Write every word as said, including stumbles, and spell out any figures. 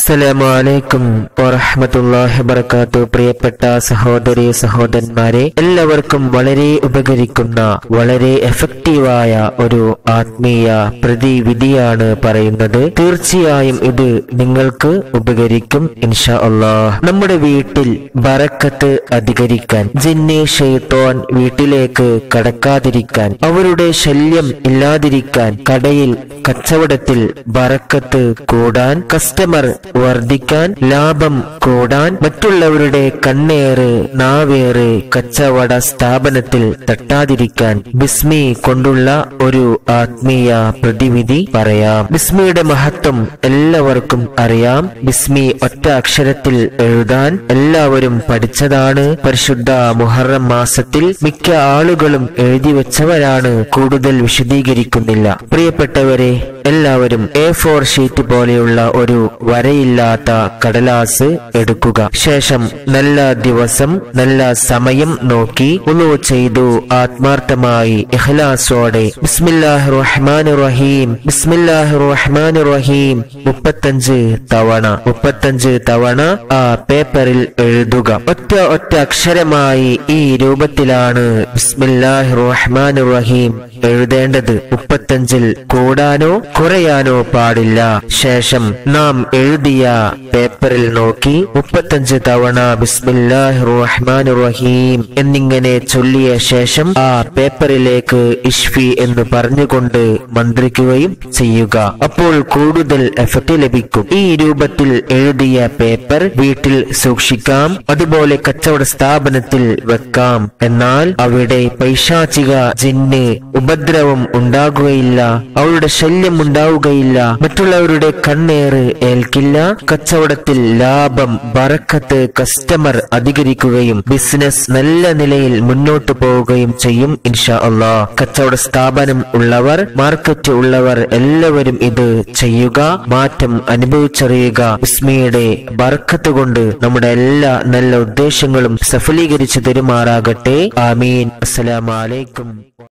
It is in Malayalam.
അസ്സലാമു അലൈക്കും വറഹ്മത്തുള്ളാഹി വബറകാതുഹു. പ്രിയപ്പെട്ട സഹോദരി സഹോദരന്മാരെ, എല്ലാവർക്കും വളരെ ഉപകരിക്കുന്ന വളരെ എഫക്റ്റീവായ ഒരു ആത്മീയ പ്രതിവിധിയാണ് പറയുന്നത്. തീർച്ചയായും ഇത് നിങ്ങൾക്ക് ഉപകരിക്കും ഇൻഷാ അല്ലാഹ്. നമ്മുടെ വീട്ടിൽ ബറക്കത്ത് അധികരിക്കാൻ, ജിന്ന് ശൈത്വാൻ വീട്ടിലേക്ക് കടക്കാതിരിക്കാൻ, അവരുടെ ശല്യം ഇല്ലാതിരിക്കാൻ, കടയിൽ കച്ചവടത്തിൽ ബറക്കത്ത് കൂടാൻ, കസ്റ്റമർ വർദ്ധിക്കാൻ, ലാഭം കൂടാൻ, മറ്റുള്ളവരുടെ കണ്ണേറ് നാവേറ് കച്ചവട സ്ഥാപനത്തിൽ തട്ടാതിരിക്കാൻ ബിസ്മി കൊണ്ടുള്ള ഒരു ആത്മീയ പ്രതിവിധി പറയാം. ബിസ്മിയുടെ മഹത്വം എല്ലാവർക്കും അറിയാം. ബിസ്മി ഒറ്റ അക്ഷരത്തിൽ എഴുതാൻ എല്ലാവരും പഠിച്ചതാണ്. പരിശുദ്ധ മുഹറം മാസത്തിൽ മിക്ക ആളുകളും എഴുതി വെച്ചവരാണ്. കൂടുതൽ വിശദീകരിക്കുന്നില്ല. പ്രിയപ്പെട്ടവരെ, എല്ലാവരും എ ഫോർ ഷീറ്റ് പോലെയുള്ള ഒരു വരയില്ലാത്ത കടലാസ് എടുക്കുക. ശേഷം നല്ല ദിവസം നല്ല സമയം നോക്കി വുളു ചെയ്തു ആത്മാർത്ഥമായി ഇഖ്ലാസോടെ ബിസ്മില്ലാഹിർ റഹ്മാനിർ റഹീം ബിസ്മില്ലാഹിർ റഹ്മാനിർ റഹീം മുപ്പത്തഞ്ച് തവണ മുപ്പത്തഞ്ച് തവണ ആ പേപ്പറിൽ എഴുതുക. ഒറ്റ ഒറ്റ അക്ഷരമായി ഈ രൂപത്തിലാണ് ബിസ്മില്ലാഹിർ റഹ്മാനിർ റഹീം എഴുതേണ്ടത്. മുപ്പത്തഞ്ചിൽ കൂടാനോ കുറയാനോ പാടില്ല. ശേഷം നാം എഴുതിയ പേപ്പറിൽ നോക്കി മുപ്പത്തഞ്ച് തവണ ബിസ്മില്ലാഹിർ റഹ്മാനിർ റഹീം എന്നിങ്ങനെ ചൊല്ലിയ ശേഷം ആ പേപ്പറിലേക്ക് ഇഷ്ഫി എന്ന് പറഞ്ഞുകൊണ്ട് മന്ത്രിക്കുകയും ചെയ്യുക. അപ്പോൾ കൂടുതൽ എഫക്റ്റ് ലഭിക്കും. ഈ രൂപത്തിൽ എഴുതിയ പേപ്പർ വീട്ടിൽ സൂക്ഷിക്കാം, അതുപോലെ കച്ചവട സ്ഥാപനത്തിൽ വെക്കാം. എന്നാൽ അവിടെ പൈശാചിക ജിന്ന് ഉപദ്രവം ഉണ്ടാകുകയില്ല, അവരുടെ ശല്യം ഉണ്ടാവുകയില്ല, മറ്റുള്ളവരുടെ കണ്ണേറ് ഏൽക്കില്ല. കച്ചവടത്തിൽ ലാഭം, ബറക്കത്ത്, കസ്റ്റമർ അധികരിക്കുകയും ബിസിനസ് നല്ല നിലയിൽ മുന്നോട്ട് പോവുകയും ചെയ്യും ഇൻഷാ അല്ലാഹ്. കച്ചവട സ്ഥാപനം ഉള്ളവർ, മാർക്കറ്റ് ഉള്ളവർ എല്ലാവരും ഇത് ചെയ്യുക, മാറ്റം അനുഭവിച്ചറിയുക. ബിസ്മിയുടെ ബറക്കത്ത് കൊണ്ട് നമ്മുടെ എല്ലാ നല്ല ഉദ്ദേശങ്ങളും സഫലീകരിച്ചു തരുമാറാകട്ടെ. ആമീൻ. അസ്സലാമു അലൈക്കും.